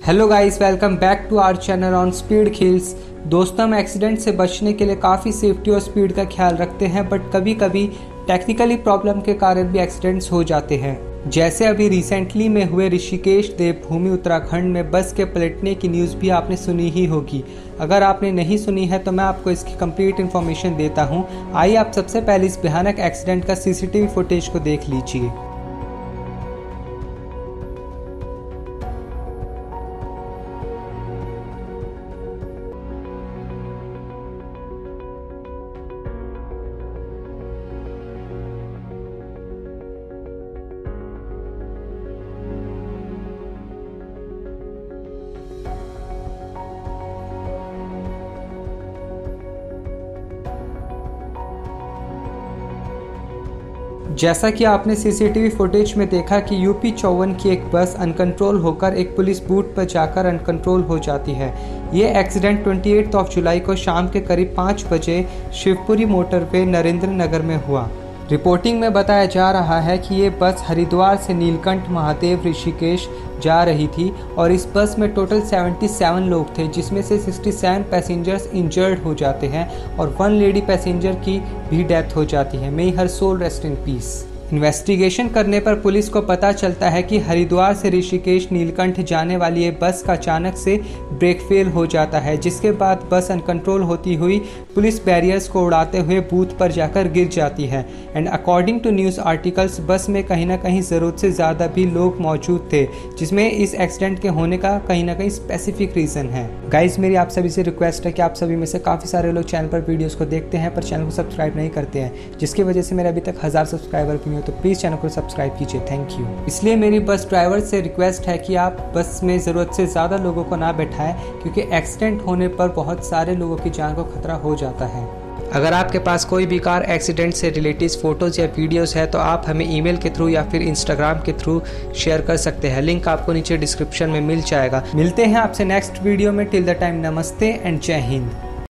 Hello guys, welcome back to our channel on speed kills. दोस्तों, हम accident से बचने के लिए काफ़ी सेफ्टी और स्पीड का ख्याल रखते हैं, बट कभी कभी टेक्निकली प्रॉब्लम के कारण भी एक्सीडेंट्स हो जाते हैं। जैसे अभी रिसेंटली में हुए ऋषिकेश देवभूमि उत्तराखंड में बस के पलटने की न्यूज़ भी आपने सुनी ही होगी। अगर आपने नहीं सुनी है तो मैं आपको इसकी कंप्लीट इन्फॉर्मेशन देता हूँ। आइए आप सबसे पहले इस भयानक एक्सीडेंट का सीसीटीवी फुटेज को देख लीजिए। जैसा कि आपने सीसीटीवी फुटेज में देखा कि यूपी 54 की एक बस अनकंट्रोल होकर एक पुलिस बूथ पर जाकर अनकंट्रोल हो जाती है। ये एक्सीडेंट 28 जुलाई को शाम के करीब 5 बजे शिवपुरी मोटरवे नरेंद्र नगर में हुआ। रिपोर्टिंग में बताया जा रहा है कि ये बस हरिद्वार से नीलकंठ महादेव ऋषिकेश जा रही थी और इस बस में टोटल 77 लोग थे, जिसमें से 67 पैसेंजर्स इंजर्ड हो जाते हैं और 1 लेडी पैसेंजर की भी डेथ हो जाती है। May her soul rest in peace. Investigation करने पर पुलिस को पता चलता है कि हरिद्वार से ऋषिकेश नीलकंठ जाने वाली ये बस का अचानक से ब्रेक फेल हो जाता है, जिसके बाद बस अनकंट्रोल होती हुई पुलिस बैरियर्स को उड़ाते हुए बूथ पर जाकर गिर जाती है। And according to news articles, bus में कहीं ना कहीं ज़रूरत से ज़्यादा भी लोग मौजूद थे, जिसमें इस एक्सीडेंट के होने का कहीं ना कहीं स्पेसिफिक रीज़न है। गाइज, मेरी आप सभी से रिक्वेस्ट है कि आप सभी में से काफ़ी सारे लोग चैनल पर वीडियोज़ को देखते हैं पर चैनल को सब्सक्राइब नहीं करते हैं, जिसकी वजह से मेरे अभी तक 1000 सब्सक्राइबर भी तो प्लीज़ चैनल को सब्सक्राइब कीजिए, थैंक यू। इसलिए मेरी बस ड्राइवर से रिक्वेस्ट है कि आप बस में ज़रूरत से ज़्यादा लोगों को ना बैठाएं, क्योंकि एक्सीडेंट होने पर बहुत सारे लोगों की जान को खतरा हो जाता है। अगर आपके पास कोई भी कार एक्सीडेंट से रिलेटेड फोटोज़ या वीडियोज़ है तो आप हमें ईमेल के थ्रू या फिर इंस्टाग्राम के थ्रू शेयर कर सकते हैं। लिंक आपको नीचे डिस्क्रिप्शन में मिल जाएगा। मिलते हैं आपसे नेक्स्ट वीडियो में। टिल द टाइम, नमस्ते एंड जय हिंद।